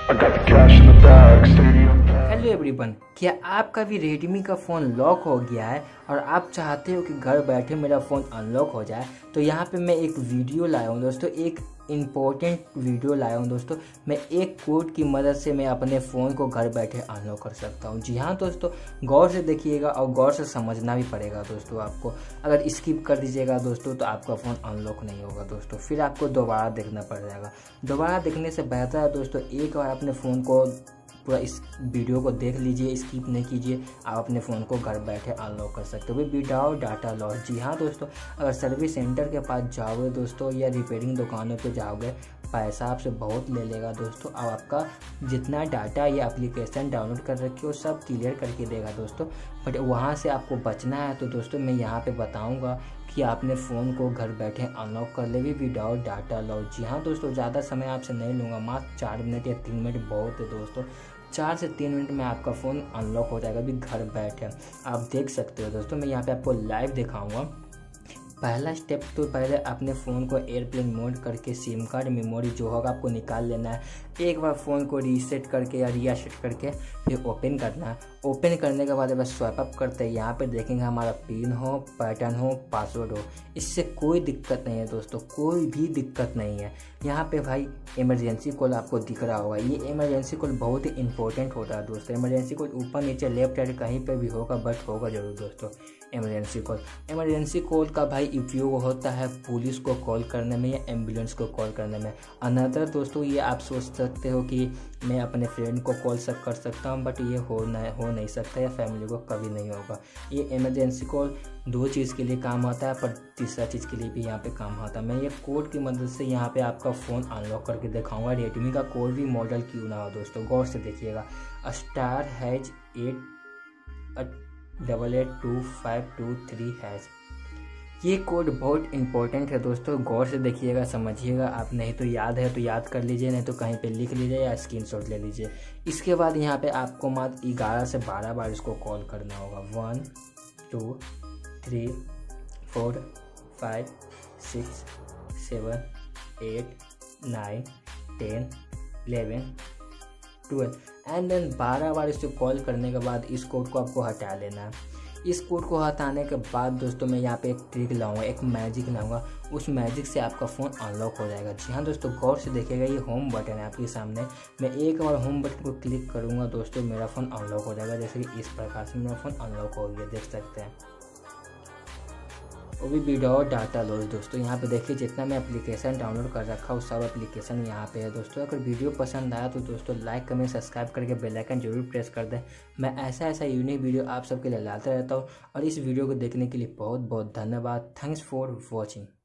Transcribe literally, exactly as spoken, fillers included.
I got the cash in the bag, stadium bag. Hello everyone, क्या आपका भी Redmi का फ़ोन लॉक हो गया है और आप चाहते हो कि घर बैठे मेरा फ़ोन अनलॉक हो जाए? तो यहाँ पे मैं एक वीडियो लाया हूँ दोस्तों, एक इम्पोर्टेंट वीडियो लाया हूँ दोस्तों। मैं एक कोड की मदद से मैं अपने फ़ोन को घर बैठे अनलॉक कर सकता हूँ। जी हाँ दोस्तों, गौर से देखिएगा और गौर से समझना भी पड़ेगा दोस्तों आपको। अगर स्किप कर दीजिएगा दोस्तों तो आपका फ़ोन अनलॉक नहीं होगा दोस्तों, फिर आपको दोबारा देखना पड़ जाएगा। दोबारा देखने से बेहतर है दोस्तों एक बार अपने फ़ोन को पूरा इस वीडियो को देख लीजिए, स्किप नहीं कीजिए। आप अपने फ़ोन को घर बैठे अनलॉक कर सकते हो विदाउट डाटा लॉस। जी हाँ दोस्तों, अगर सर्विस सेंटर के पास जाओगे दोस्तों या रिपेयरिंग दुकानों पे जाओगे, पैसा आपसे बहुत ले लेगा दोस्तों। अब आपका जितना डाटा या एप्लीकेशन डाउनलोड कर रखे हो सब क्लियर करके देगा दोस्तों। बट वहाँ से आपको बचना है तो दोस्तों मैं यहाँ पे बताऊँगा कि आपने फ़ोन को घर बैठे अनलॉक कर ले भी विदाउट डाटा लॉस। जी हाँ दोस्तों, ज़्यादा समय आपसे नहीं लूँगा, मात्र चार मिनट या तीन मिनट बहुत है दोस्तों। चार से तीन मिनट में आपका फ़ोन अनलॉक हो जाएगा भी घर बैठे। आप देख सकते हो दोस्तों, मैं यहाँ पे आपको लाइव दिखाऊंगा। पहला स्टेप तो पहले अपने फ़ोन को एयरप्लेन मोड करके सिम कार्ड मेमोरी जो होगा आपको निकाल लेना है। एक बार फ़ोन को रीसेट करके या रीसेट करके फिर ओपन करना है। ओपन करने के बाद बस स्वाइप अप करते हैं, यहाँ पे देखेंगे हमारा पिन हो, पैटर्न हो, पासवर्ड हो। इससे कोई दिक्कत नहीं है दोस्तों, कोई भी दिक्कत नहीं है। यहाँ पे भाई इमरजेंसी कॉल आपको दिख रहा होगा, ये इमरजेंसी कॉल बहुत ही इंपॉर्टेंट होता है दोस्तों। इमरजेंसी कॉल ऊपर नीचे लेफ्ट राइट कहीं पे भी होगा, बट होगा जरूर दोस्तों इमरजेंसी कॉल। इमरजेंसी कॉल का भाई उपयोग होता है पुलिस को कॉल करने में या एम्बुलेंस को कॉल करने में। अनदर दोस्तों ये आप सोच सकते हो कि मैं अपने फ्रेंड को कॉल कर सकता हूँ, बट ये हो न हो नहीं सकता या फैमिली को कभी नहीं होगा। ये इमरजेंसी कॉल दो चीज़ के लिए काम आता है, पर तीसरा चीज़ के लिए भी यहाँ पे काम आता है। मैं ये कोड की मदद से यहाँ पे आपका फ़ोन अनलॉक करके दिखाऊंगा। रेडमी का कोई भी मॉडल क्यों ना हो दोस्तों, गौर से देखिएगा। Star hash eight double eight two five two three hash. ये कोड बहुत इंपॉर्टेंट है दोस्तों, गौर से देखिएगा, समझिएगा। आप नहीं तो याद है तो याद कर लीजिए, नहीं तो कहीं पे लिख लीजिए या स्क्रीनशॉट ले लीजिए। इसके बाद यहाँ पे आपको मात्र ग्यारह से बारह बार इसको कॉल करना होगा। One two three four five six seven eight nine ten eleven twelve and then बारह बार इसको कॉल करने के बाद इस कोड को आपको हटा लेना है। इस कोड को हटाने के बाद दोस्तों मैं यहाँ पे एक ट्रिक लाऊंगा, एक मैजिक लाऊंगा। उस मैजिक से आपका फ़ोन अनलॉक हो जाएगा। जी हाँ दोस्तों, गौर से देखिएगा, ये होम बटन है आपके सामने। मैं एक बार होम बटन को क्लिक करूँगा दोस्तों, मेरा फ़ोन अनलॉक हो जाएगा। जैसे कि इस प्रकार से मेरा फ़ोन अनलॉक हो गया, देख सकते हैं, वो भी विदाउट डाटा लॉस दोस्तों। यहाँ पे देखिए जितना मैं एप्लीकेशन डाउनलोड कर रखा हूँ सब एप्लीकेशन यहाँ पे है दोस्तों। अगर वीडियो पसंद आया तो दोस्तों लाइक कमेंट सब्सक्राइब करके बेल आइकन जरूर प्रेस कर दें। मैं ऐसा ऐसा यूनिक वीडियो आप सबके लिए लाता रहता हूँ। और इस वीडियो को देखने के लिए बहुत बहुत धन्यवाद। Thanks for watching.